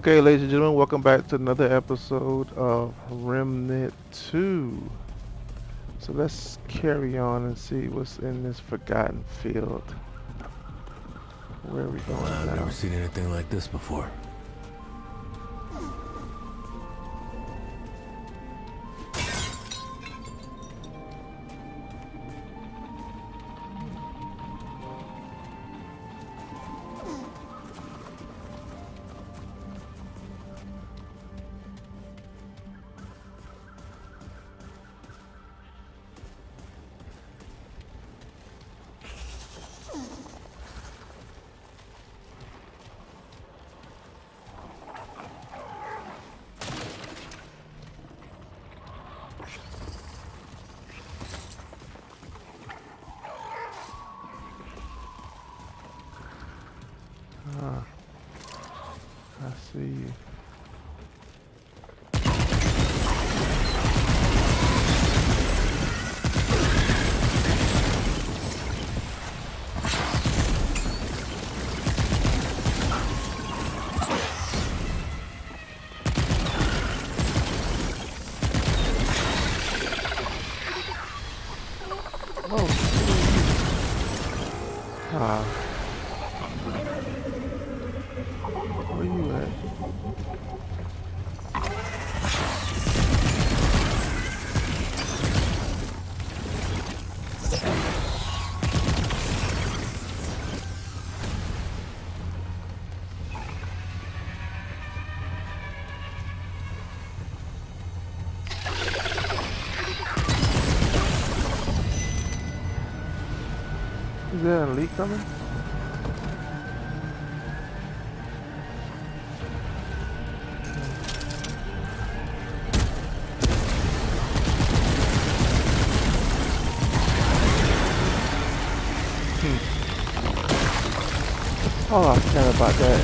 Okay, ladies and gentlemen, welcome back to another episode of Remnant 2. So let's carry on and see what's in this forgotten field. Where are we going Wow, I've now? never seen anything like this before. Ah, I see you. Oh, ah, where you at? Is there an elite coming? Oh, I forgot about that.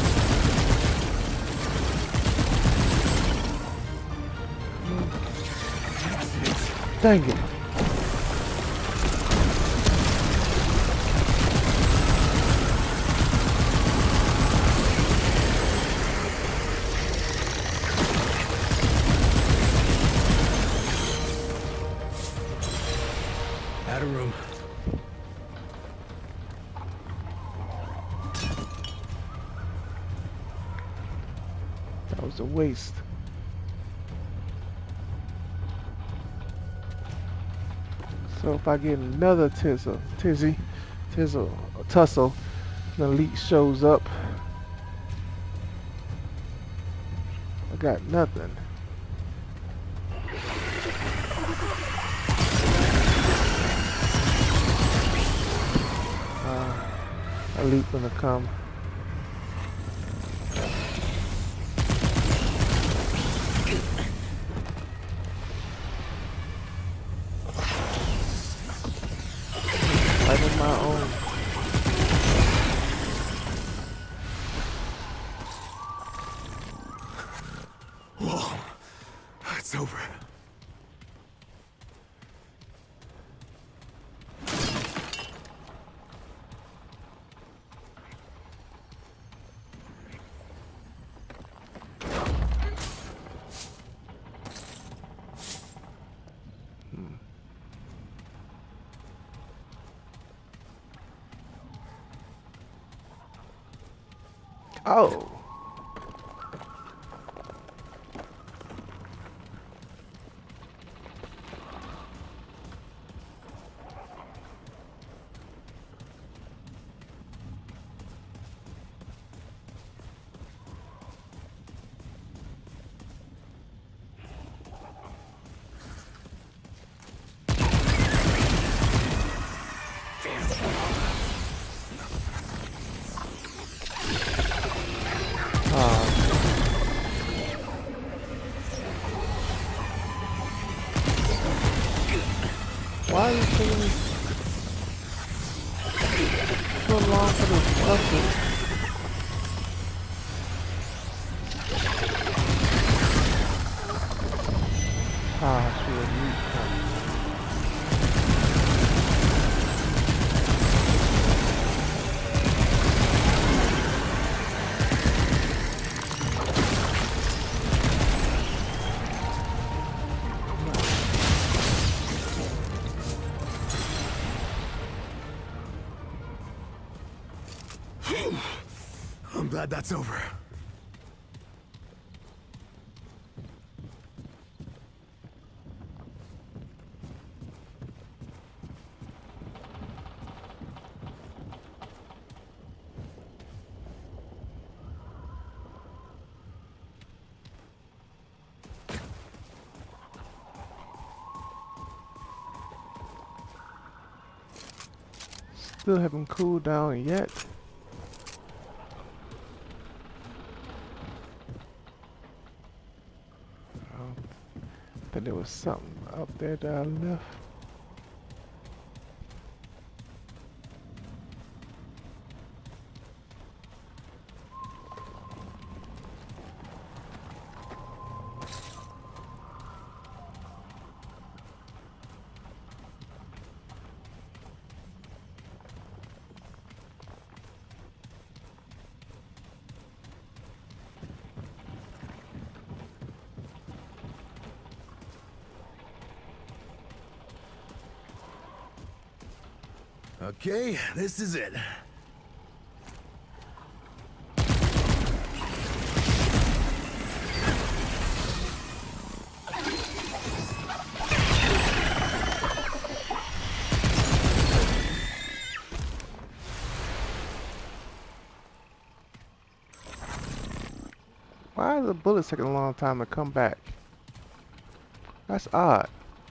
Dang it. Out of room. That was a waste. So if I get another tussle, the elite shows up. I got nothing. Elite gonna come. Fighting my own. Whoa, it's over. Oh. Why are you taking so long for this puzzle? Ah, she was weak. glad that's over. Still haven't cooled down yet. Then there was something up there that I left. Okay, this is it. Why are the bullets taking a long time to come back? That's odd.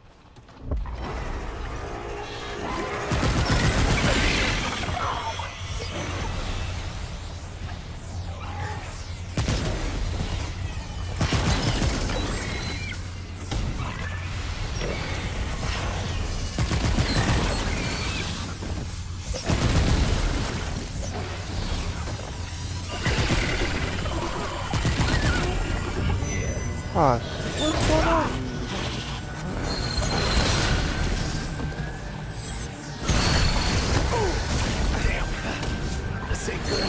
Oh, what's going on? Damn. This ain't good.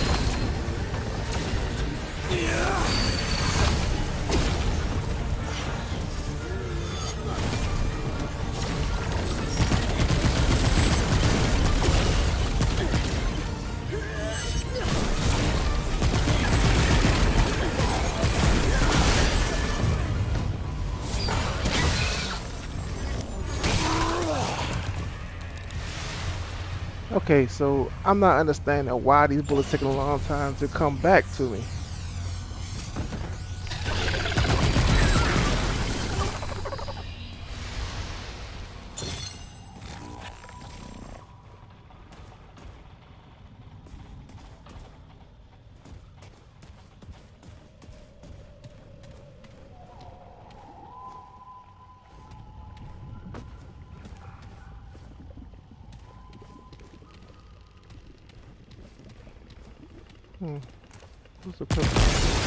Okay, so I'm not understanding why these bullets taking a long time to come back to me. What's the purpose?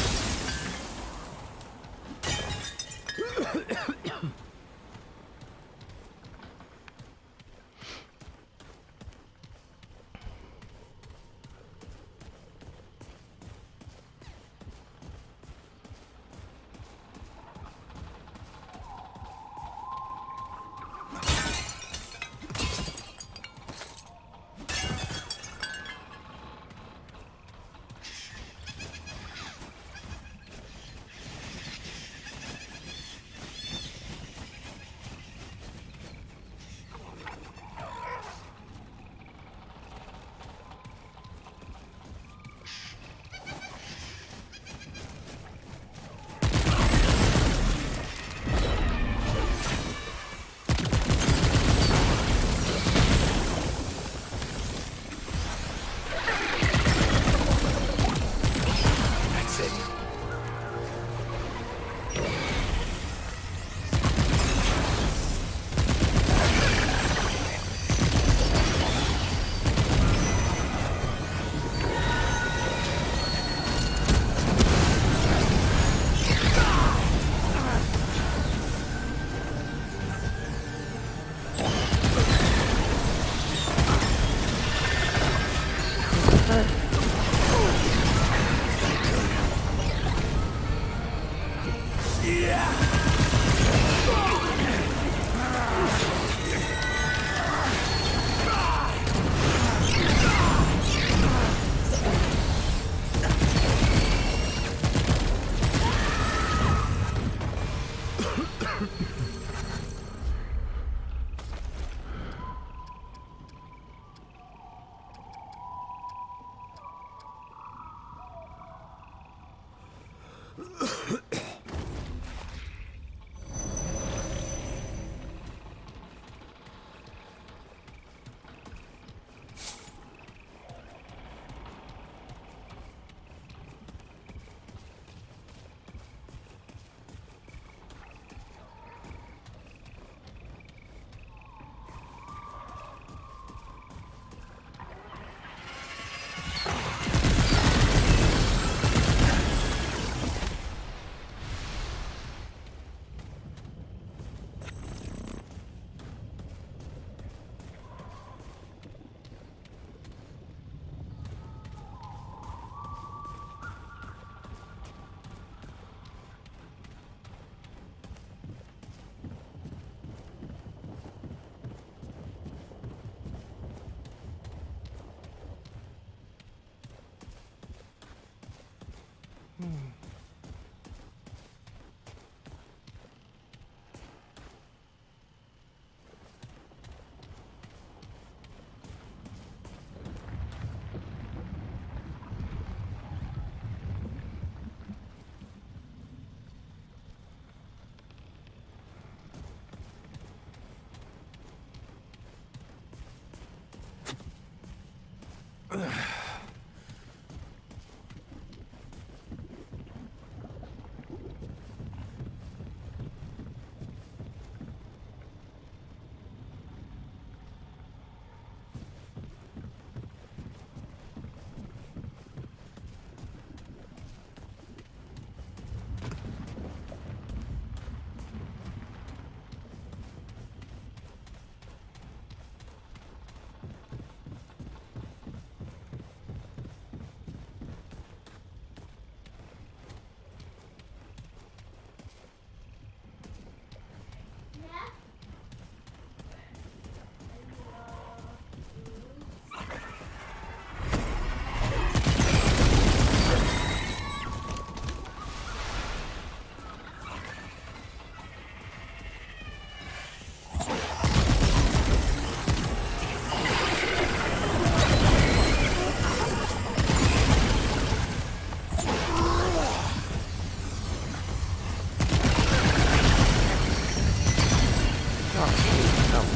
Oh, shit. No.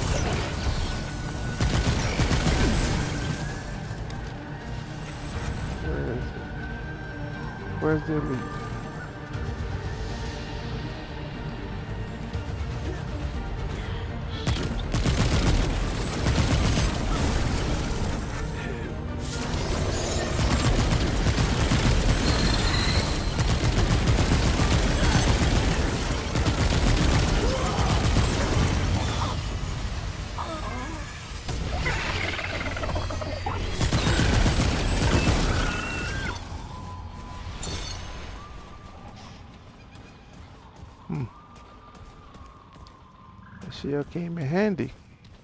Where is it? Where's the elite? That shield came in handy.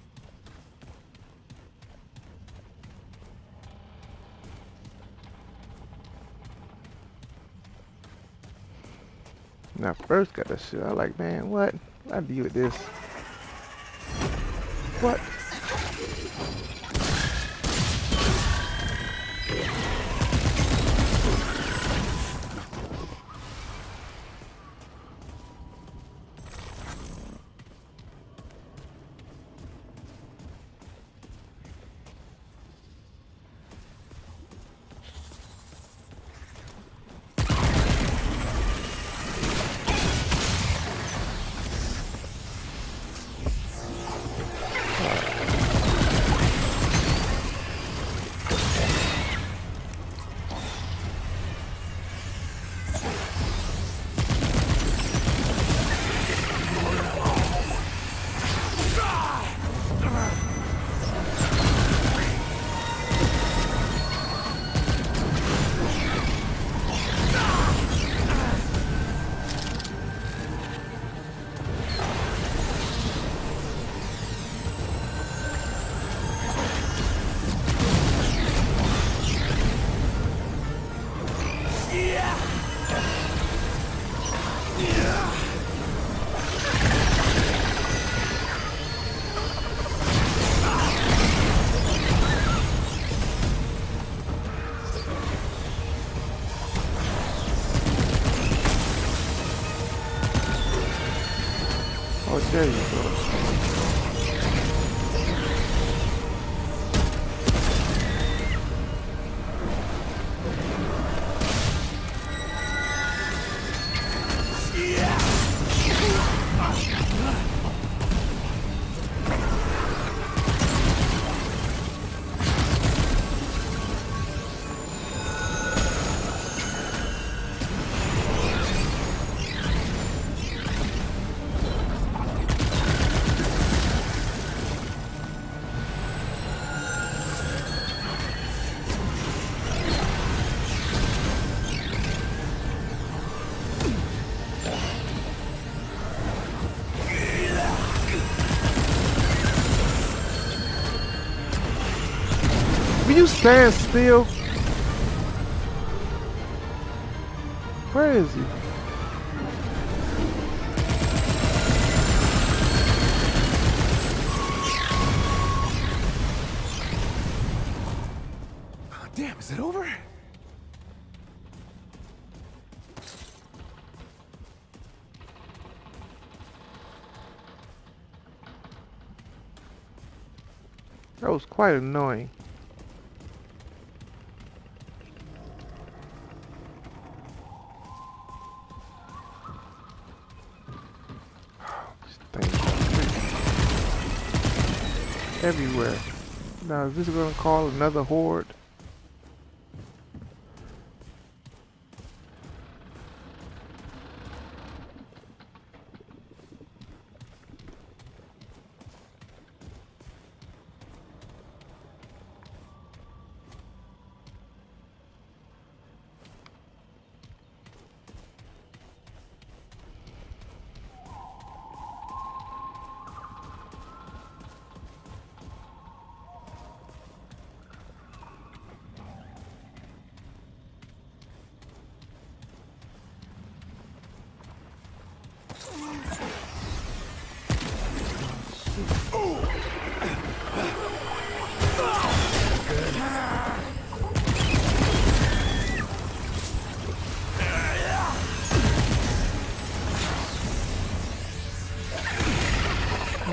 When I first got that shit, I was like, man, what? I deal with this. What? Oh, there you go. Will you stand still? Where is he? Oh, damn, is it over? That was quite annoying. These things are everywhere. Now, is this gonna call another horde?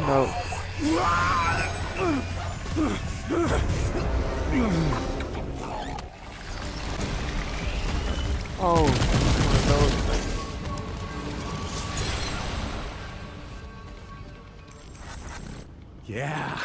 No. Oh, one of those things. Yeah.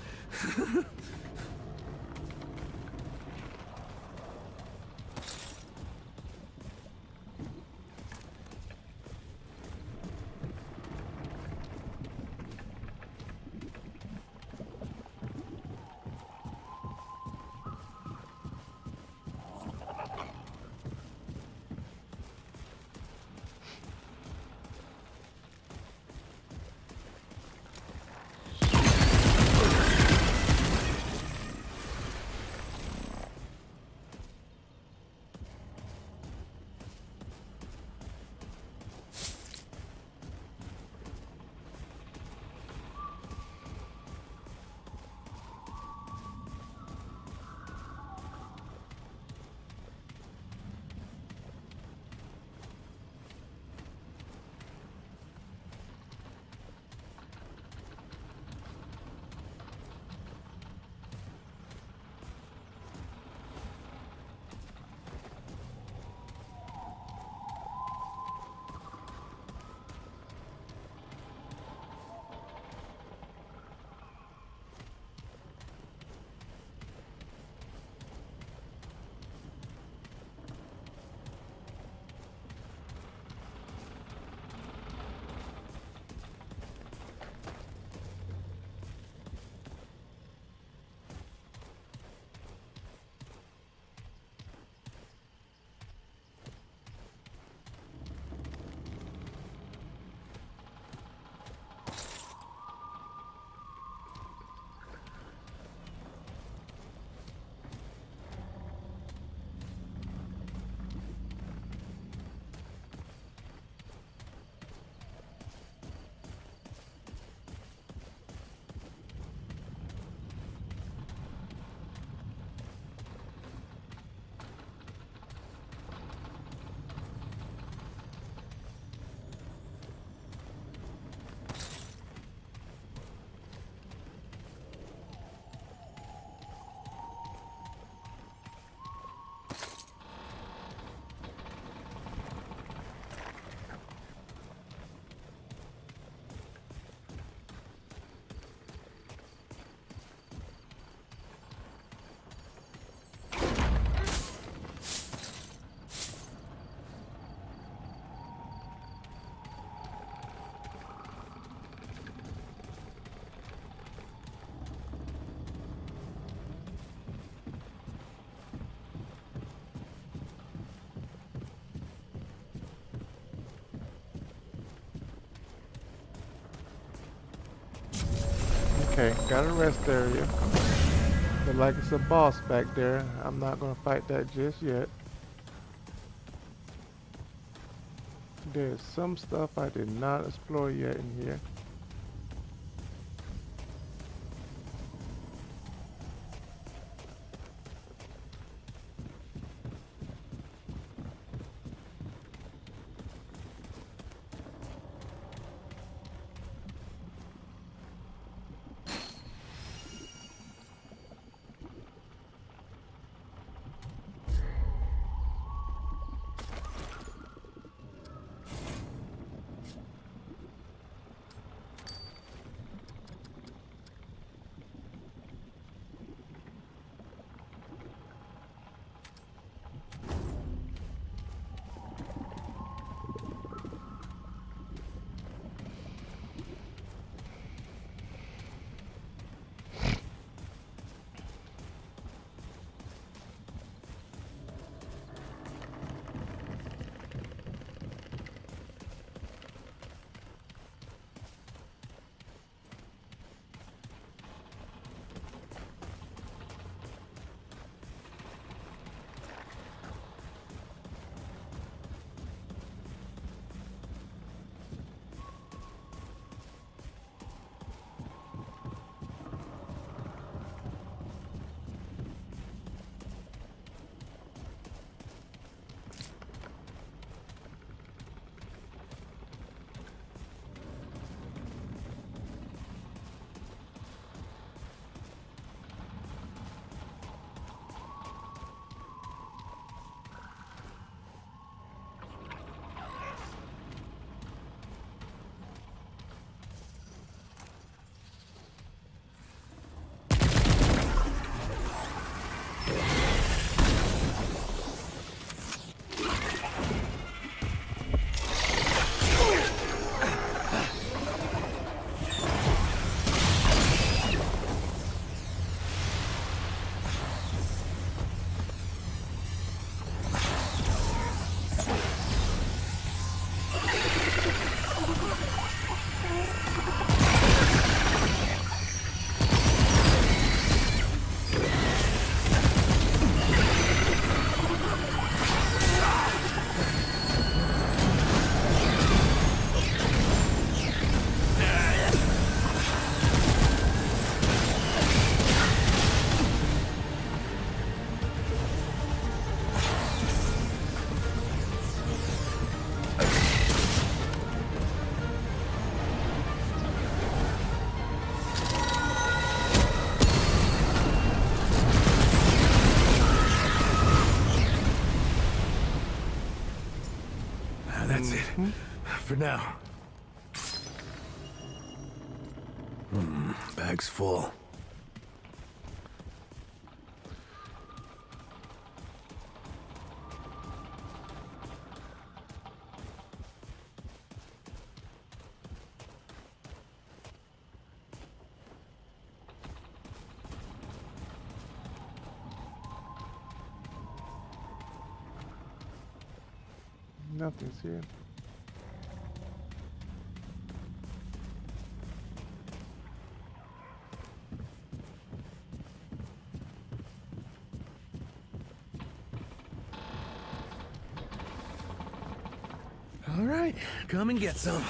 Okay, got a rest area. Look like it's a boss back there. I'm not gonna fight that just yet. There's some stuff I did not explore yet in here. For now. Bag's full. Nothing's here. All right, come and get some.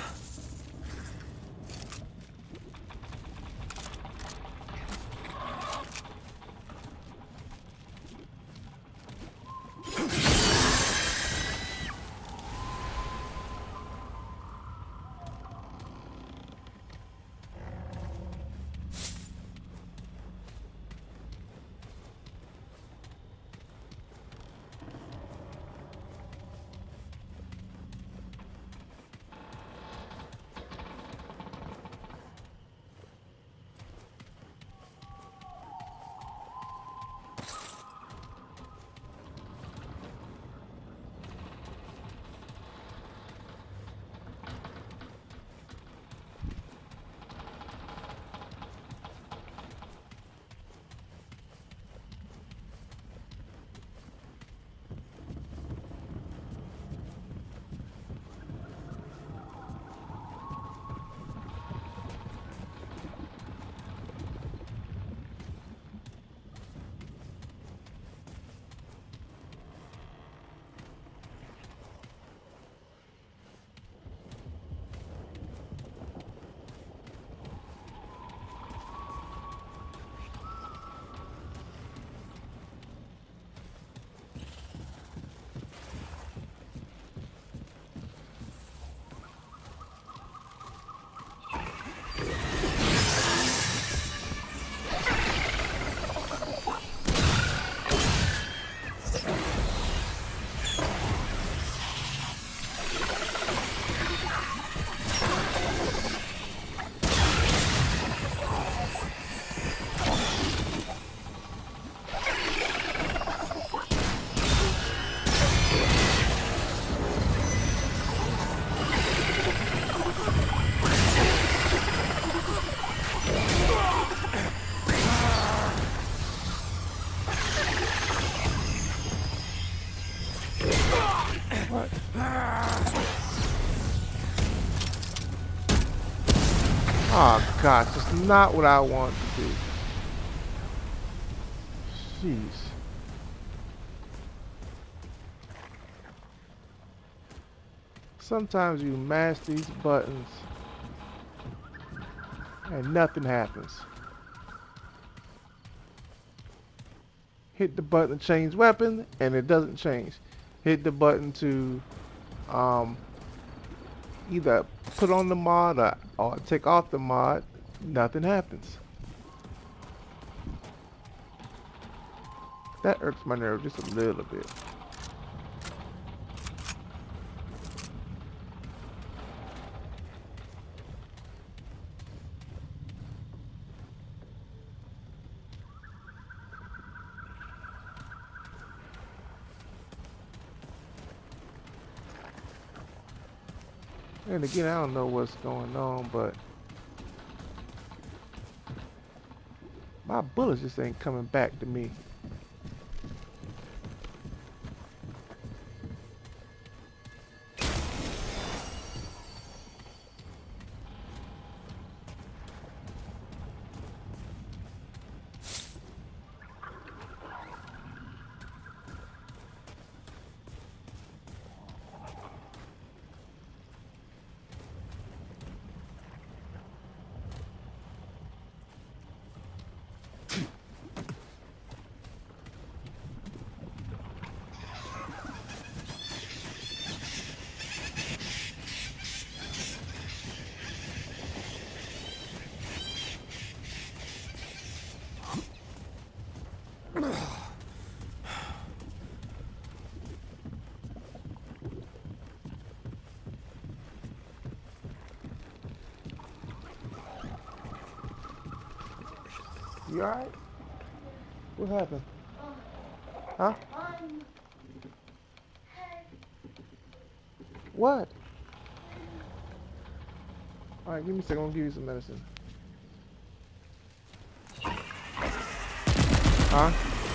Oh gosh, that's not what I want to do. Jeez. Sometimes you mash these buttons and nothing happens. Hit the button to change weapon and it doesn't change. Hit the button to either put on the mod or take off the mod, nothing happens. That irks my nerve just a little bit. And again, I don't know what's going on, but my bullets just ain't coming back to me. You alright? What happened? Huh? What? Alright, give me a second. I'm gonna give you some medicine. Huh?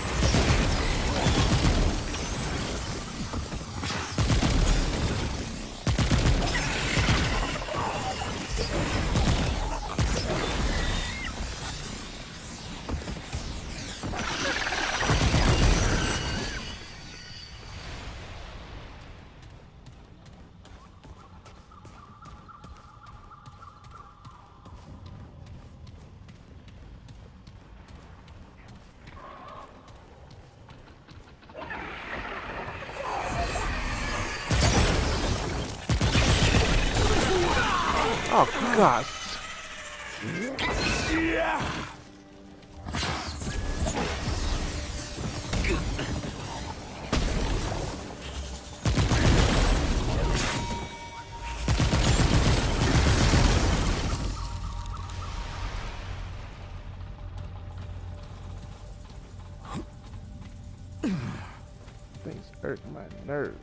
Oh, God. Things hurt my nerve.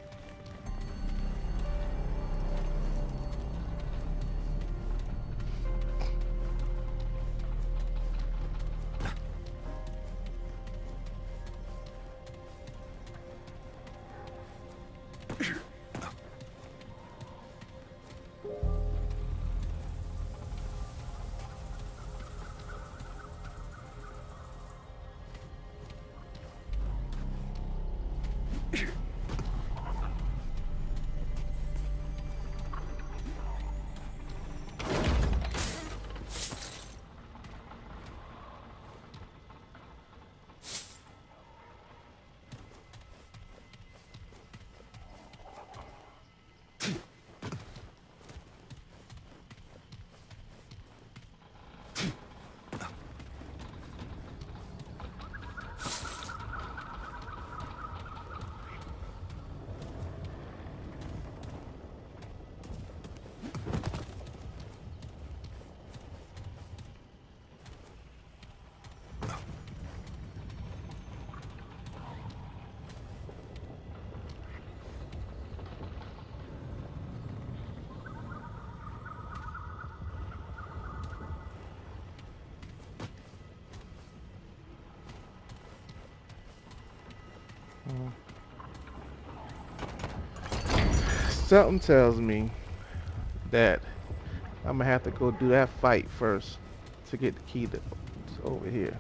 Something tells me that I'm gonna have to go do that fight first to get the key to over here.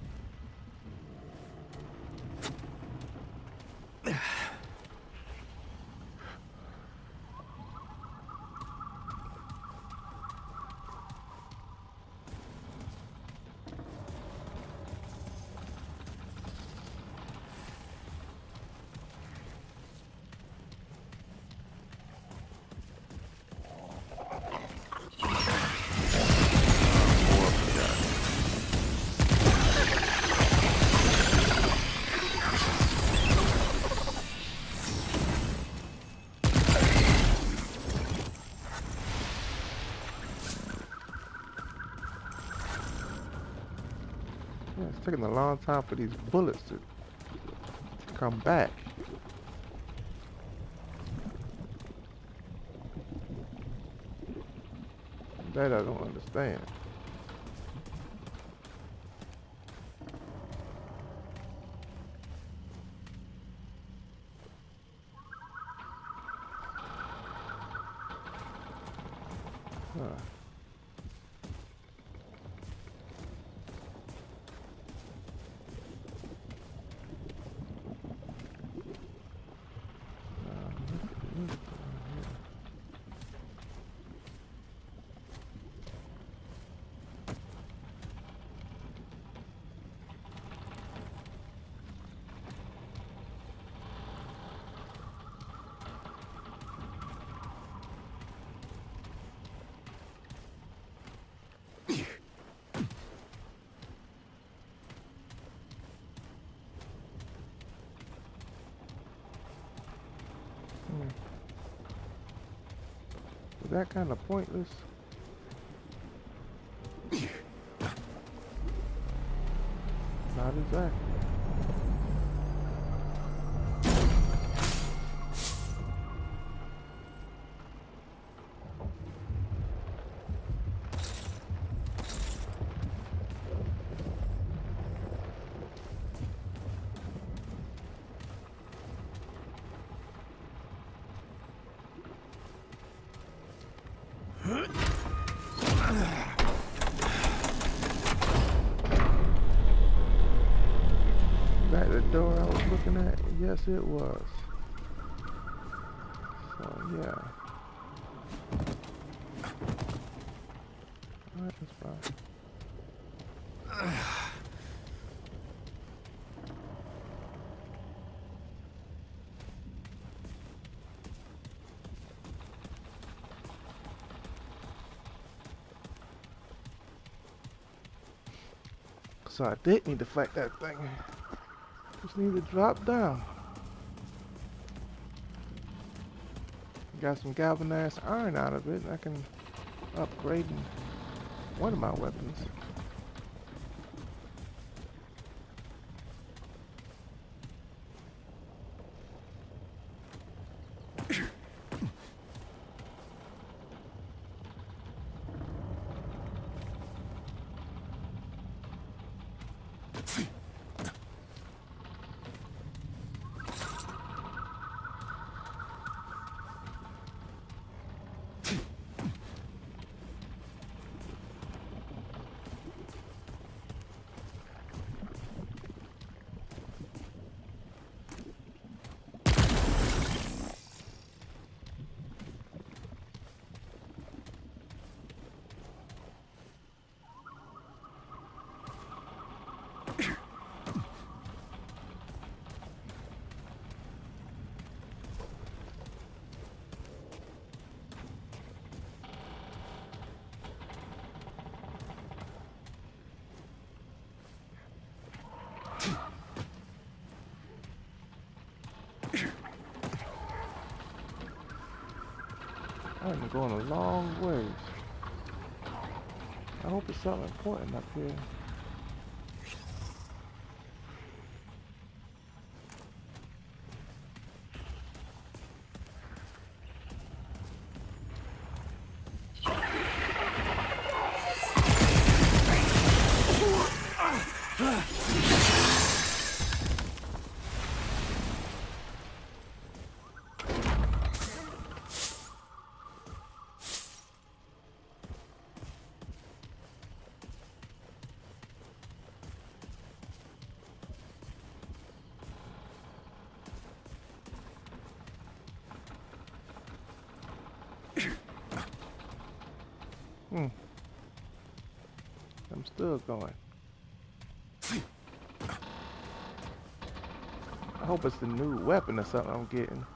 Yeah, it's taking a long time for these bullets to come back. That I don't understand. Huh. Is that kind of pointless? Not exactly. That the door I was looking at? Yes, it was. So, yeah. Alright, that's fine. So I did need to fight that thing. Just need to drop down. Got some galvanized iron out of it. I can upgrade one of my weapons. I've been going a long ways. I hope it's something important up here. I'm still going. I hope it's the new weapon or something I'm getting.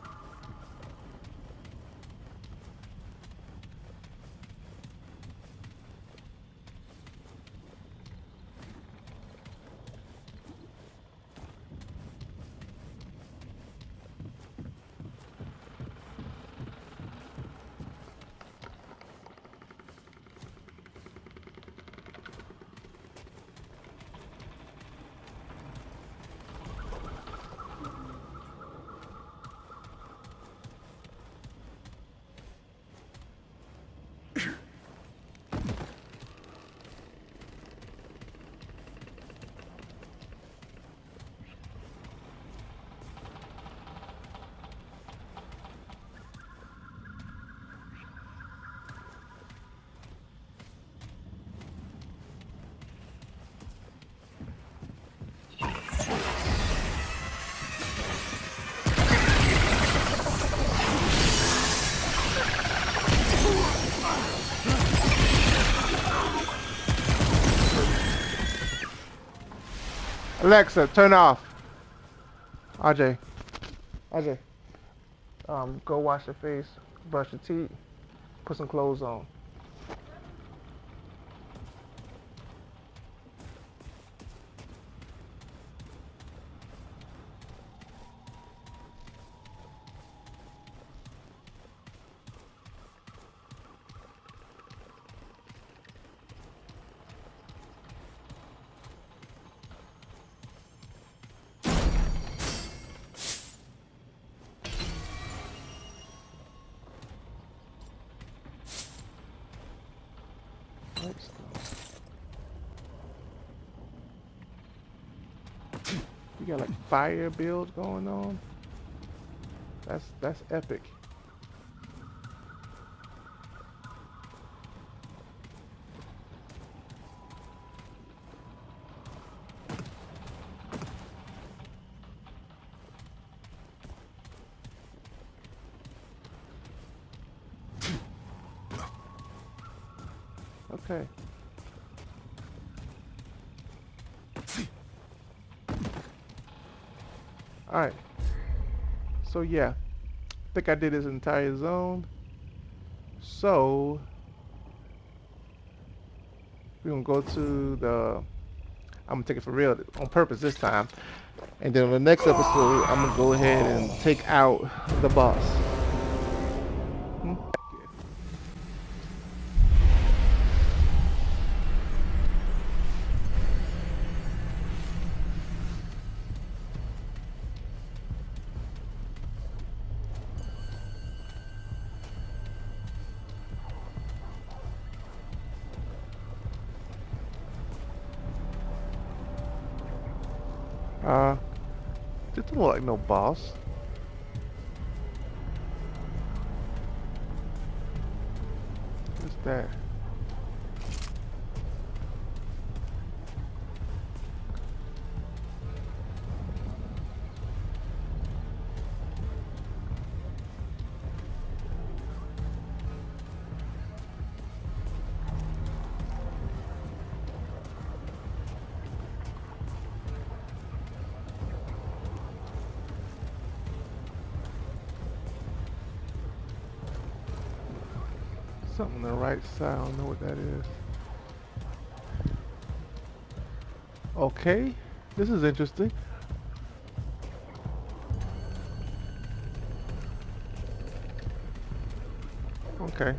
Alexa, turn off. RJ. RJ. Go wash your face, brush your teeth, put some clothes on. You got like fire builds going on. That's epic. Okay. All right. So yeah, I think I did this entire zone. So we're gonna go to the. I'm gonna take it for real on purpose this time, and then on the next episode, I'm gonna go ahead and take out the boss. Hmm? This don't look like no boss. What's that? Something on the right side. I don't know what that is. Okay, this is interesting. Okay.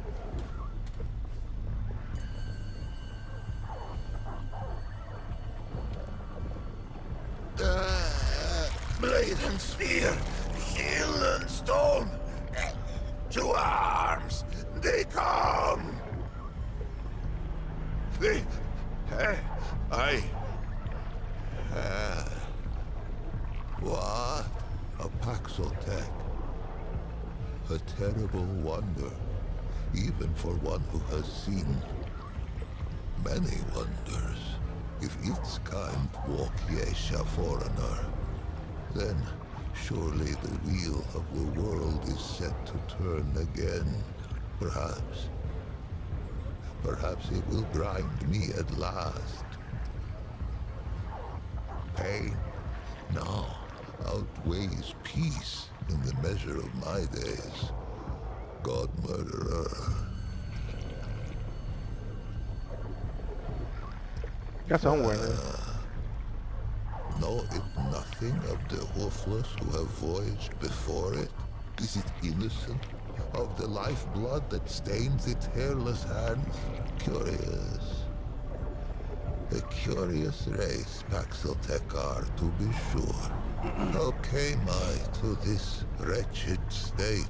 Blade and spear, shield and stone. To arms, they come. They, what? A Paxotech. A terrible wonder, even for one who has seen many wonders. If its kind walk Yesha foreigner, then surely the wheel of the world is set to turn again. Perhaps. Perhaps it will grind me at last. Pain now outweighs peace in the measure of my days. God murderer. Got some wearing. Know it nothing of the hoofless who have voyaged before it? Is it innocent of the lifeblood that stains its hairless hands? Curious. A curious race, Paxotech are, to be sure. How came I to this wretched state?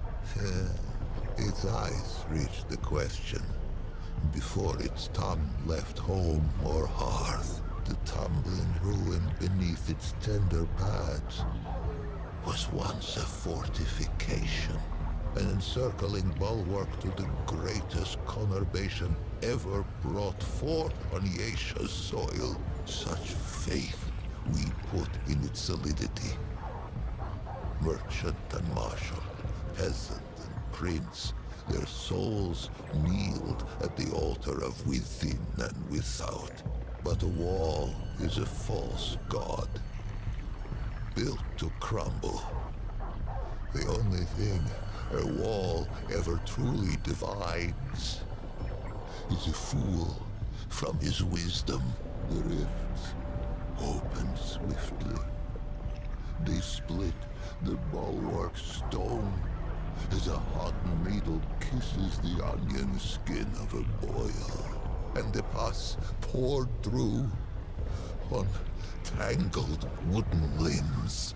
Its eyes reached the question. Before its tongue left home or hearth, the tumbling ruin beneath its tender pads was once a fortification, an encircling bulwark to the greatest conurbation ever brought forth on Yesha's soil. Such faith we put in its solidity. Merchant and marshal, peasant and prince, their souls kneeled at the altar of within and without. But a wall is a false god, built to crumble. The only thing a wall ever truly divides is a fool from his wisdom. The rifts open swiftly. They split the bulwark stone as a hot needle kisses the onion skin of a boil. And the pus poured through on tangled wooden limbs.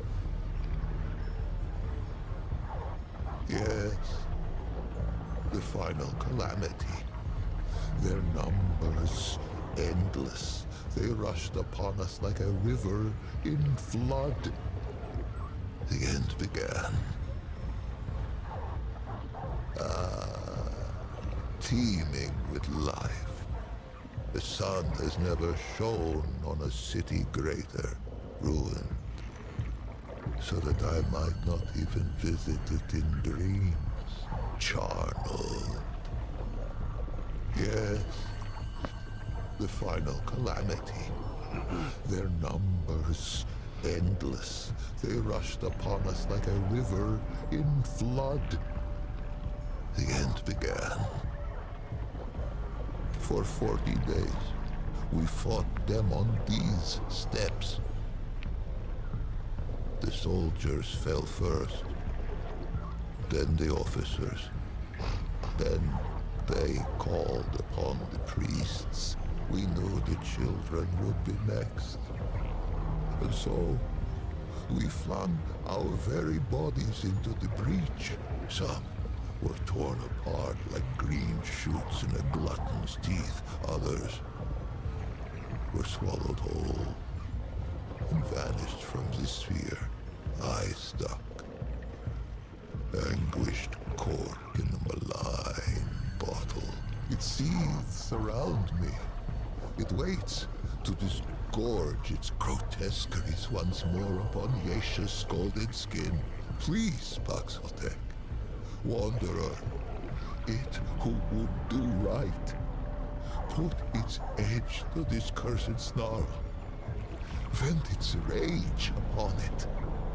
Yes, the final calamity. Their numbers endless. They rushed upon us like a river in flood. The end began. Teeming with life. The sun has never shone on a city greater, ruined, so that I might not even visit it in dreams. Charnel. Yes, the final calamity. Their numbers endless. They rushed upon us like a river in flood. The end began. For 40 days, we fought them on these steps. The soldiers fell first, then the officers. Then they called upon the priests. We knew the children would be next. And so, we flung our very bodies into the breach. Some were torn apart like green shoots in a glutton's teeth. Others were swallowed whole and vanished from the sphere. I stuck, anguished cork in a malign bottle. It seethes around me. It waits to disgorge its grotesqueries once more upon Yesha's scalded skin. Please, Paxotec, wanderer, it who would do right, put its edge to this cursed snarl. Vent its rage upon it.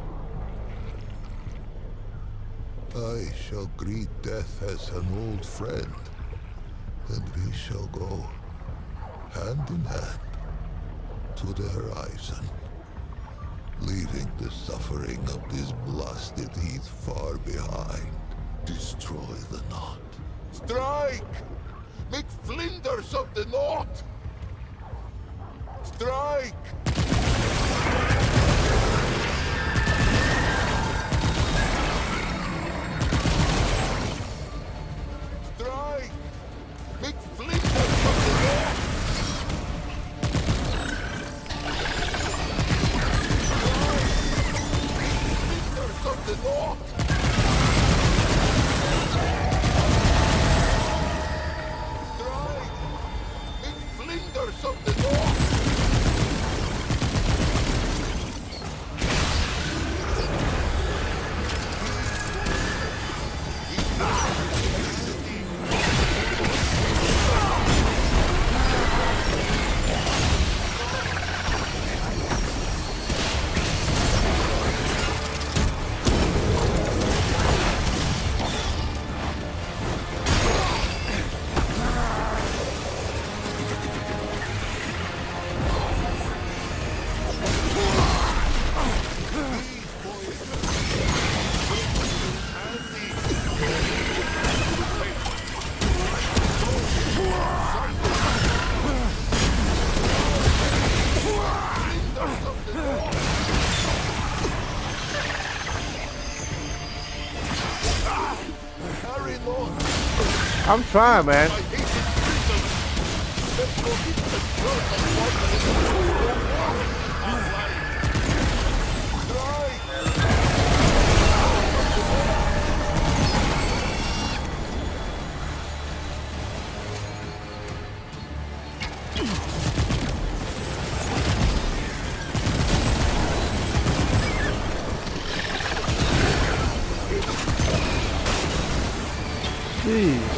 I shall greet death as an old friend, and we shall go, hand in hand, to the horizon, leaving the suffering of this blasted heath far behind. Destroy the knot. Strike! Make flinders of the knot! Strike! Strike! Make flinders of the knot! Strike! Make flinders of the knot! Of the north. I'm trying, man. Jeez.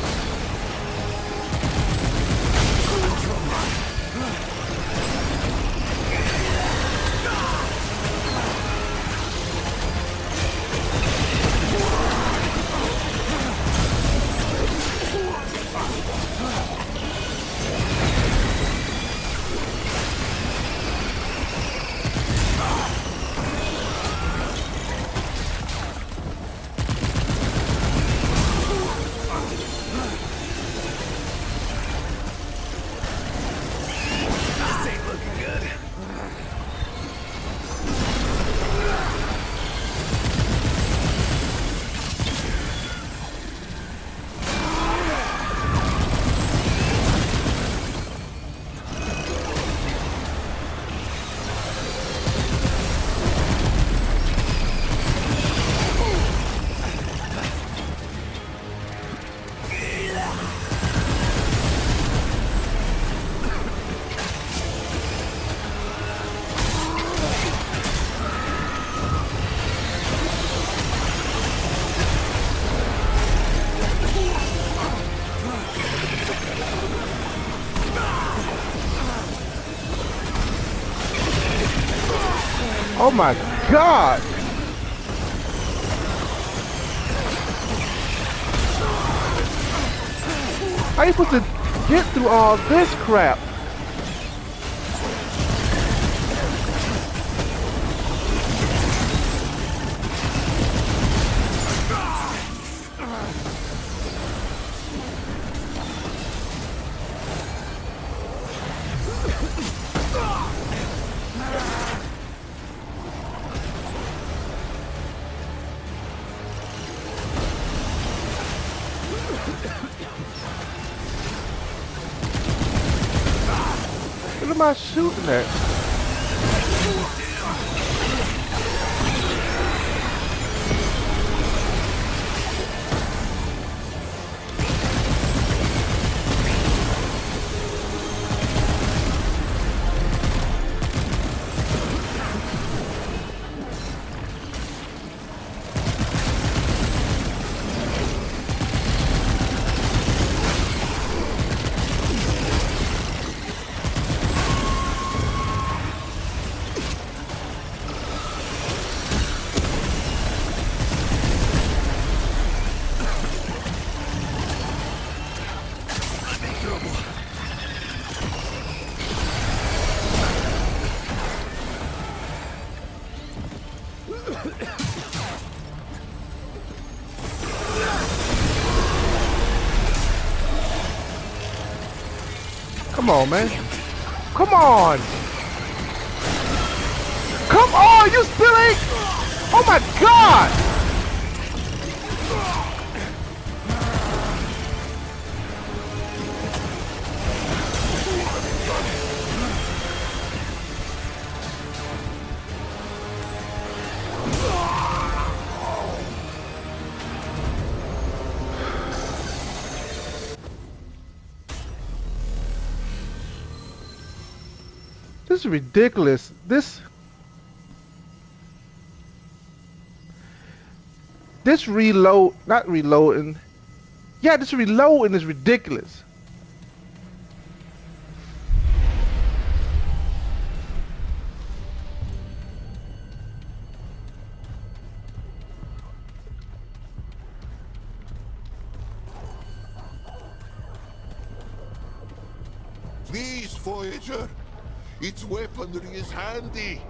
Oh my God! How you supposed to get through all this crap? What am I shooting at? Come on, man. Come on. Come on, you still ain't. Oh my God. This is ridiculous. This reload, not reloading. Yeah, this reloading is ridiculous. Please, Voyager. Its weaponry is handy.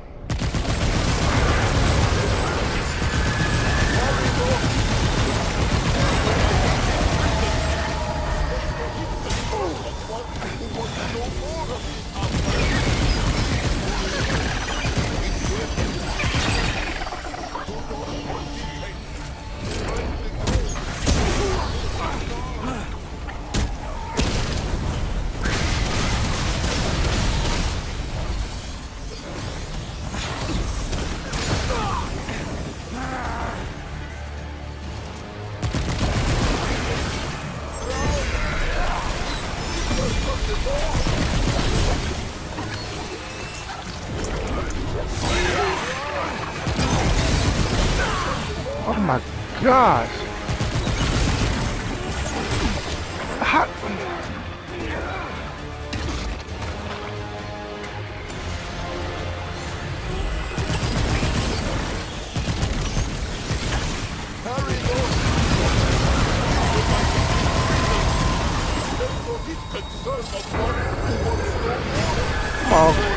Oh my gosh. How? Oh.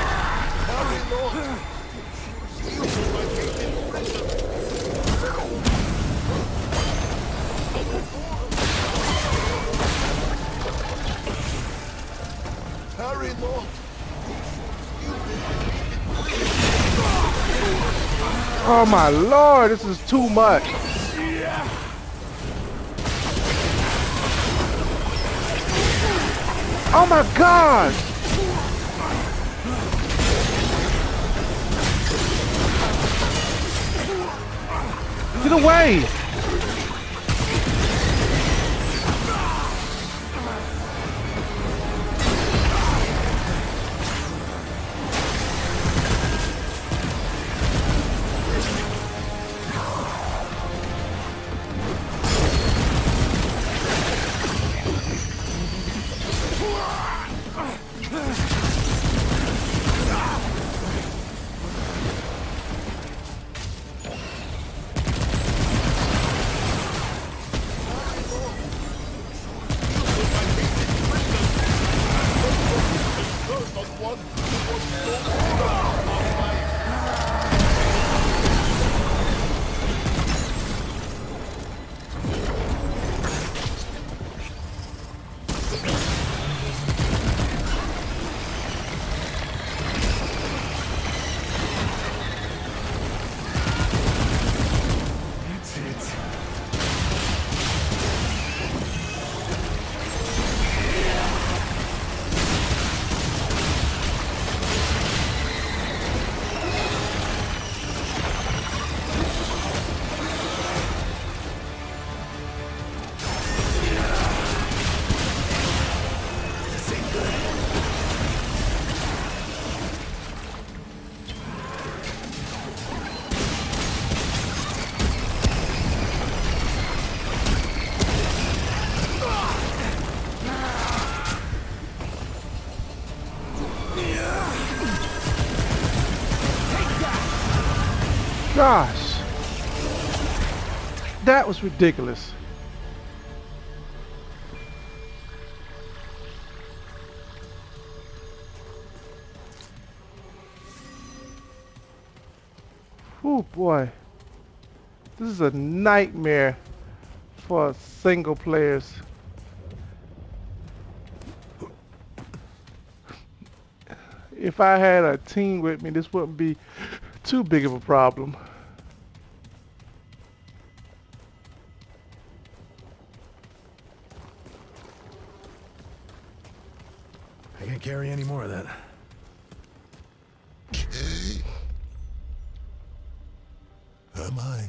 Oh my Lord, this is too much. Oh my God. Get away. Gosh, that was ridiculous. Oh boy, this is a nightmare for single players. If I had a team with me, this wouldn't be too big of a problem. I can't carry any more of that. Am I?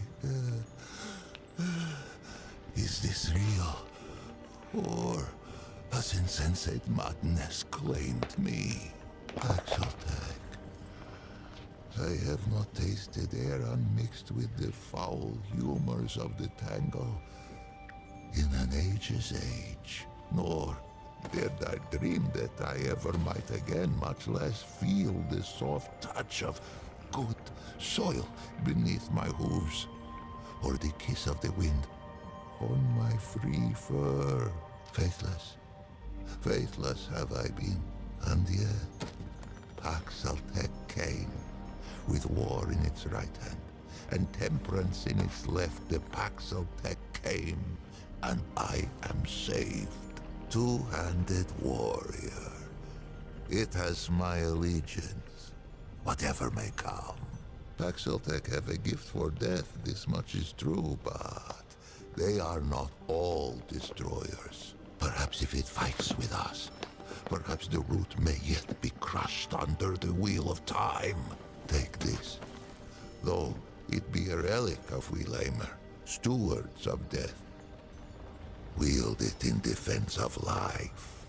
Is this real? Or has insensate madness claimed me? Axeltag, I have not tasted air unmixed with the foul humors of the tangle in an age's age, nor did I dream that I ever might again, much less feel the soft touch of good soil beneath my hooves, or the kiss of the wind on my free fur. Faithless, faithless have I been, and yet Paxaltec came, with war in its right hand, and temperance in its left. The Paxaltec came, and I am saved. Two-handed warrior. It has my allegiance, whatever may come. Paxaltec have a gift for death, this much is true, but they are not all destroyers. Perhaps if it fights with us, perhaps the root may yet be crushed under the wheel of time. Take this, though it be a relic of Wheelhammer, stewards of death. Wield it in defense of life.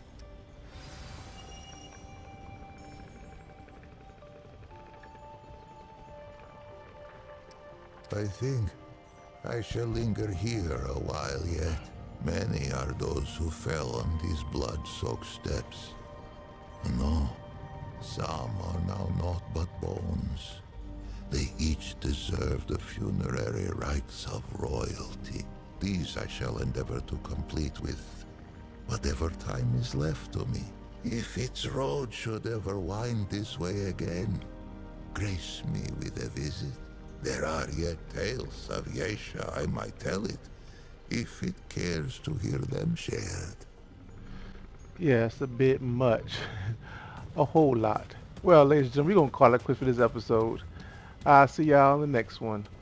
I think I shall linger here a while yet. Many are those who fell on these blood-soaked steps. No, some are now naught but bones. They each deserve the funerary rites of royalty. These I shall endeavor to complete with whatever time is left to me. If its road should ever wind this way again, grace me with a visit. There are yet tales of Yesha, I might tell it, if it cares to hear them shared. Yeah, it's a bit much. A whole lot. Well, ladies and gentlemen, we're going to call it quits for this episode. I'll see y'all in the next one.